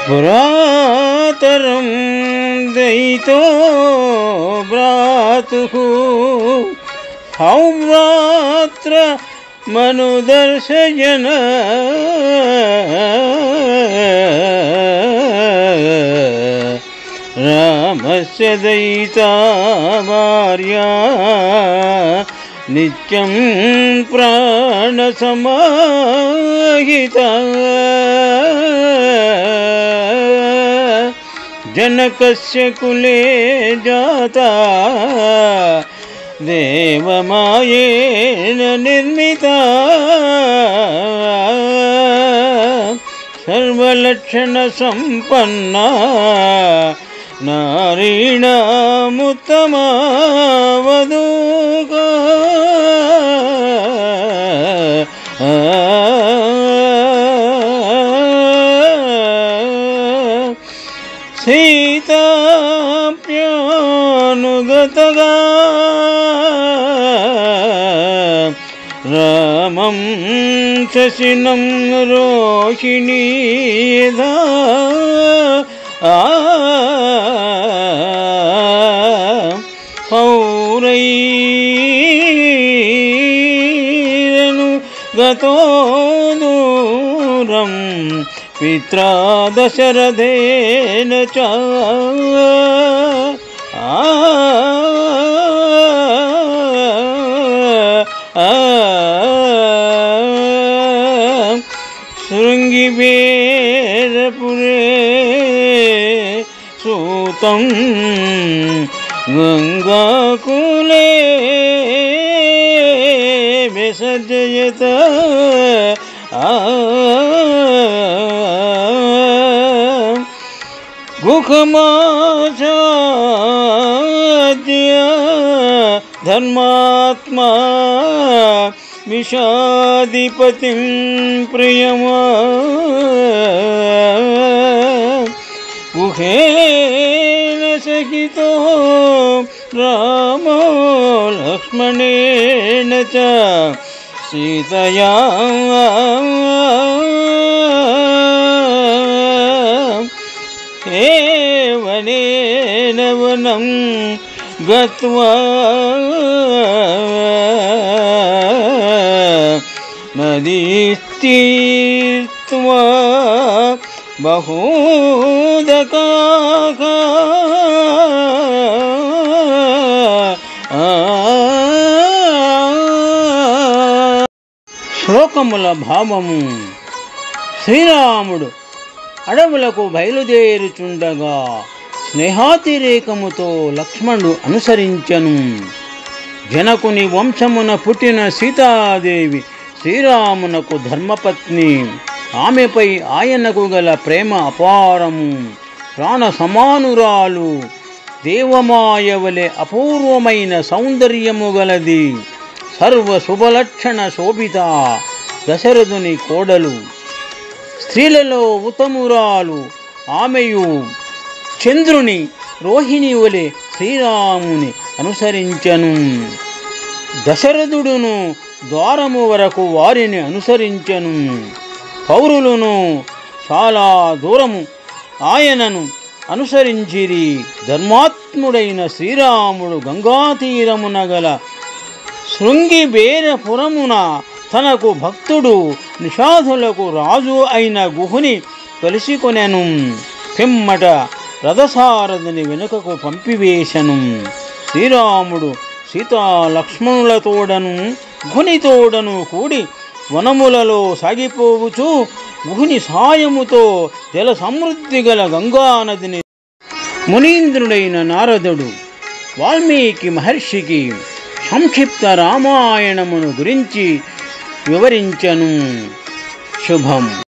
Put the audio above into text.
పురాతరం దయితో భ్రాతుః సౌభ్రాత్ర మనుదర్శయన రామస్య దయితా భార్యా నిత్యం ప్రాణసమాహితా जनकस्य कुले जाता देवमायेन निर्मिता सर्वलक्षणसम्पन्ना नारीणामुत्तमा वधूका सीताप्यानुगतगा रामं शशिनं रोहिणी यथा पौरैरनुगतो दूरं पित्रा दशरथेन च शृङ्गिबेरपुरे सूतं गङ्गाकुले विसर्जयत गुखमाचाद्य धर्मात्मा विषादिपतिं प्रियमा गुहेन सहितो रामो लक्ष्मणेन च सीतया वनेन वनं गत्वा नदीतीर्त्वा बहूदकाः శ్లోకముల భావము. శ్రీరాముడు అడవులకు బయలుదేరుచుండగా స్నేహాతిరేకముతో లక్ష్మణుడు అనుసరించెను. జనకుని వంశమున పుట్టిన సీతాదేవి శ్రీరామునకు ధర్మపత్ని. ఆమెపై ఆయనకు గల ప్రేమ అపారము. ప్రాణ సమానురాలు. దేవమాయవలె అపూర్వమైన సౌందర్యము గలది. సర్వ శుభలక్షణ శోభిత. దశరథుని కోడలు. స్త్రీలలో ఉత్తమురాలు. ఆమెయు చంద్రుని రోహిణి వలె శ్రీరాముని అనుసరించెను. దశరథుడును ద్వారము వరకు వారిని అనుసరించెను. పౌరులను చాలా దూరము ఆయనను అనుసరించిరి. ధర్మాత్ముడైన శ్రీరాముడు గంగాతీరమున గల శృంగిబేరపురమున తనకు భక్తుడు నిషాధులకు రాజు అయిన గుహుని కలుసుకొనెను. పిమ్మట రథసారథిని వెనుకకు పంపివేశను. శ్రీరాముడు సీతా లక్ష్మణులతోడను గుహునితోడను కూడి వనములలో సాగిపోవుచు గుహుని సాయముతో జల సమృద్ధి గల గంగానదిని మునీంద్రుడైన నారదుడు వాల్మీకి మహర్షికి సంక్షిప్త రామాయణమును గురించి వివరించెను. శుభం.